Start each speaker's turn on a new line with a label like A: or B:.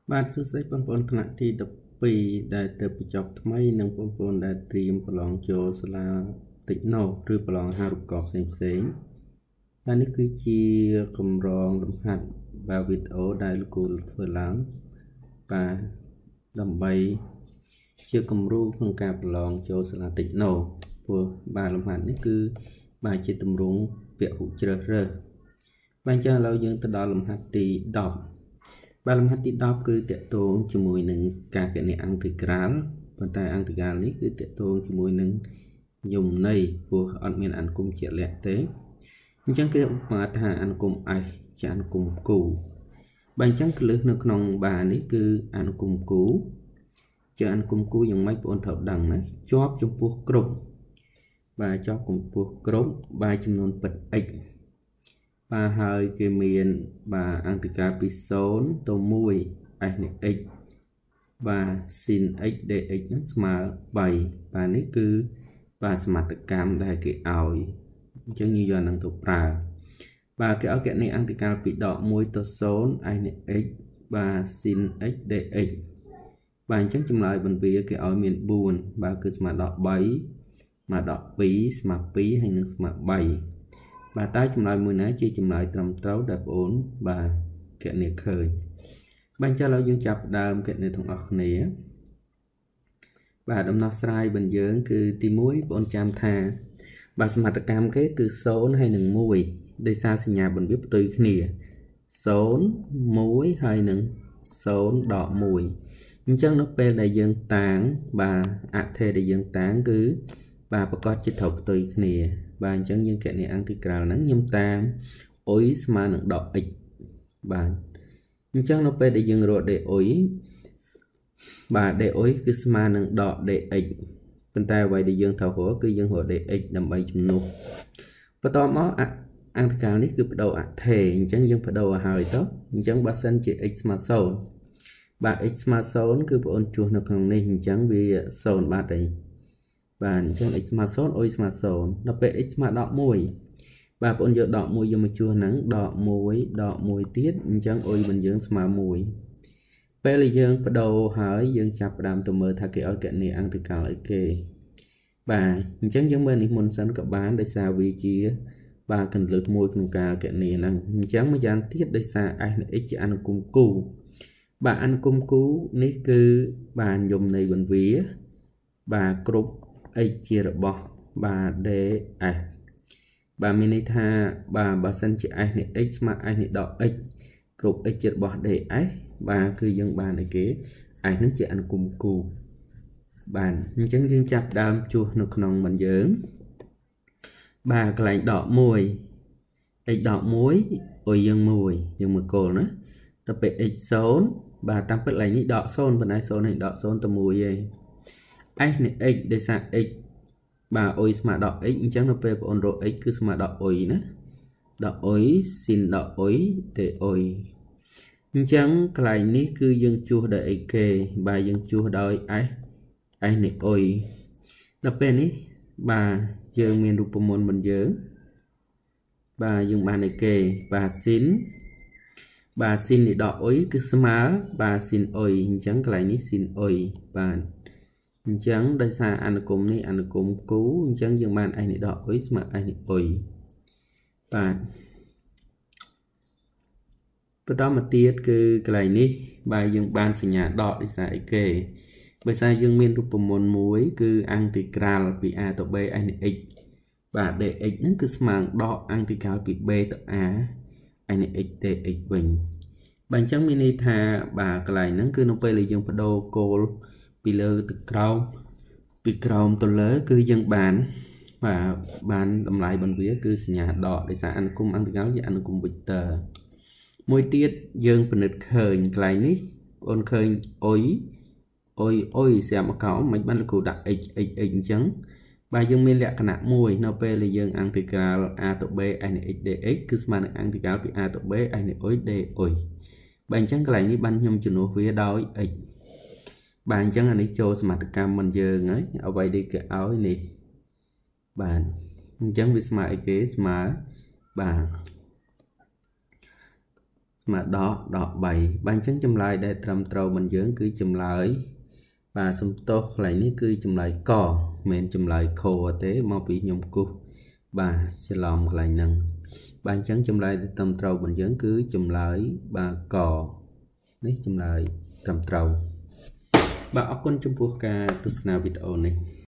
A: បាទសួស្តីបងប្អូនថ្នាក់ទី12ដែលទៅបញ្ចប់ថ្មីនិងបងប្អូនដែលត្រៀមប្រឡងចូលសាលាតិចណូឬប្រឡងហារូបករណ៍ផ្សេងៗហើយនេះគឺជាកម្រងលំហាត់បាទវីដេអូដែលលោកគ្រូធ្វើឡើងបាទដើម្បីជាគំរូក្នុងការប្រឡងចូលសាលាតិចណូព្រោះបាទលំហាត់នេះគឺបាទជាទម្រង់ពហុជ្រើសរើសបាទអញ្ចឹងឥឡូវយើងទៅដល់លំហាត់ទី10បាទលំហាត់ទី10គឺតកតងជាមួយនឹងការគណនាអង្តិក្រាលប៉ុន្តែអង្តិក្រាលនេះគឺតកតងជាមួយនឹងយមន័យព្រោះអត់មានអនុគមជាក់លាក់ទេអញ្ចឹងគេឧបមាថាអនុគម S ជាអនុគមគូបាទអញ្ចឹងគ្រឹះនៅក្នុងបាទនេះគឺអនុគមគូជាអនុគមគូយ៉ាងម៉េចបងប្អូនត្រូវដឹងណាជាប់ចំពោះគ្រប់បាទជាប់ចំពោះគ្រប់បាទចំនួនពិត x បាទហើយគេមានបាទអង្តិកាពី0ទៅ1 s នៃ x បាទ sin x dx នឹងស្មើ3បាទនេះគឺបាទសមត្ថកម្មដែលគេឲ្យអញ្ចឹងយើងយកនឹងទៅប្រើបាទគេឲ្យគណនាអង្តិកាពីដក1ទៅ0 s នៃ x បាទ sin x dx បាទអញ្ចឹងចម្លើយបន្វាគេឲ្យមាន4បាទគឺស្មើដល់3ស្មើដល់2ស្មើ2ហើយនឹងស្មើ3បាទតើចម្លើយមួយណាជាចម្លើយត្រឹមត្រូវដែលបងប្អូនបាទគណនាឃើញបាទចា៎ឥឡូវយើងចាប់ផ្ដើមគណនាទាំងអស់គ្នាបាទដំណោះស្រាយរបស់យើងគឺទី1បងប្អូនចាំថាបាទសមត្ថកម្មគេគឺ0ហើយនឹង1ដោយសារសញ្ញាបន្ទាប់ផ្ទុយគ្នា0 1ហើយនឹង0ដក1អញ្ចឹងនៅពេលដែលយើងតាំងបាទអថេដែលយើងតាំងគឺបាទប្រកាសជាត្រូវផ្ទុយគ្នាបាទអញ្ចឹងយើងគណនាអង្តិក្រាលហ្នឹងខ្ញុំតាំងអុយស្មើនឹងដក x បាទអញ្ចឹងនៅពេលដែលយើងរក d អុយបាទ d អុយគឺស្មើនឹងដក dx ប៉ុន្តែអ្វីដែលយើងត្រូវរកគឺយើងរក dx ដើម្បីជំនួសបន្ទាប់មកអង្តិក្រាលនេះគឺបដូរអថេអញ្ចឹងយើងបដូរឲ្យហើយទៅអញ្ចឹងបើសិនជា x ស្មើ0បាទ x ស្មើ0គឺបងប្អូនជួសនៅក្នុងនេះអញ្ចឹងវា0បាទអីបាទអញ្ចឹង x ស្មើ0អុយស្មើ0ដល់ពេល x ស្មើដក1បាទបងប្អូនយកដក1យកមកជួសហ្នឹងដក1ទៀតអញ្ចឹងអុយរបស់យើងស្មើ1ពេលដែលយើងបដូរហើយយើងចាប់ផ្ដើមទៅមើលថាគេឲ្យគណនាអង្តិកាលអីគេបាទអញ្ចឹងយើងមើលនេះមុនសិនក៏បានដោយសារវាជាបាទកន្លឹះមួយក្នុងការគណនាហ្នឹងអញ្ចឹងម្យ៉ាងទៀតដោយសារ s នៃ x ជាអនុគមគូបាទអនុគមគូនេះគឺបាទយមន័យបន្វាបាទគ្រប់ x ជារបស់បាទ ds បាទមានន័យថាបាទបើសិនជា s នៃ x ស្មើ s នៃដក x គ្រប់ x ជារបស់ ds បាទគឺយើងបានឲ្យគេ s នឹងជាអនុគមគូបាទអញ្ចឹងយើងចាប់ដើមជួសនៅក្នុងមិនយើងបាទកន្លែងដក1 x ដក1អុយយើង1យើងមើលគោលណាដល់ពេល x 0បាទតាមពិតកន្លែងនេះដក0ប៉ុន្តែ0នេះដក0ទៅ1ឯងs នៃ x ដោយសារ x បាទអុយស្មើដល់ x អញ្ចឹងនៅពេលបងប្អូនរក x គឺស្មើដល់អុយណាដល់អុយ sin ដល់អុយទេអុយអញ្ចឹងកន្លែងនេះគឺយើងជួសដោយអីគេបាទយើងជួសដោយ s នៃអុយដល់ពេលនេះបាទយើងមានរូបមន្តរបស់យើងបាទយើងបានអីគេបាទ sin បាទ sin នៃដកអុយគឺស្មើបាទ sin អុយអញ្ចឹងកន្លែងនេះ sin អុយបាទអញ្ចឹងដោយសារអនុគមនេះអនុគមគូអញ្ចឹងយើងបាន s នៃដកអុយស្មើ s នៃអុយបាទបន្តមកទៀតគឺកន្លែងនេះបាទយើងបានសញ្ញាដកដោយសារអីគេបើសារយើងមានរូបមន្តមួយគឺអង្តិក្រាលពី a ទៅ b s នៃ x បាទ dx ហ្នឹងគឺស្មើនឹងដកអង្តិក្រាលពី b ទៅ a s នៃ x dx វិញបាទអញ្ចឹងមានន័យថាបាទកន្លែងហ្នឹងគឺនៅពេលដែលយើងបដូរគោលពីលើទៅក្រោមពីក្រោមទៅលើគឺយើងបានបាទបានតម្លៃបន្វាគឺសញ្ញាដកដោយសារអនុគមអង្តិក្រាលជាអនុគម vector មួយទៀតយើងពិនិត្យឃើញកន្លែងនេះបងឃើញអុយស្រាប់មកកោមិនបានលោកគ្រូដាក់ x អញ្ចឹងបាទយើងមានលក្ខណៈមួយនៅពេលដែលយើងអង្តិក្រាល a ទៅ b s នៃ x dx គឺស្មើនឹងអង្តិក្រាលពី a ទៅ b s នៃអុយ d អុយបាទអញ្ចឹងកន្លែងនេះបានខ្ញុំជំនួសវាដោយ x បាទអញ្ចឹងអានេះចូលសមត្ថកម្មមិនយើងហើយអ្វីដែលគេឲ្យនេះបាទអញ្ចឹងវាស្មើអីគេស្មើបាទស្ mà đọ 7 ban chứng chấm lại để trầm trâu mình dưỡng cứ chấm lại và xung tốt lại ní cứ chấm lại cò mình chấm lại khô tế mau bị nhom cục và sẽ lòng lại nâng ban chứng chấm lại để trầm trâu mình dưỡng cứ chấm lại và cò ní chấm lại trầm trâu và ốc con chung buộc ca tu nào video này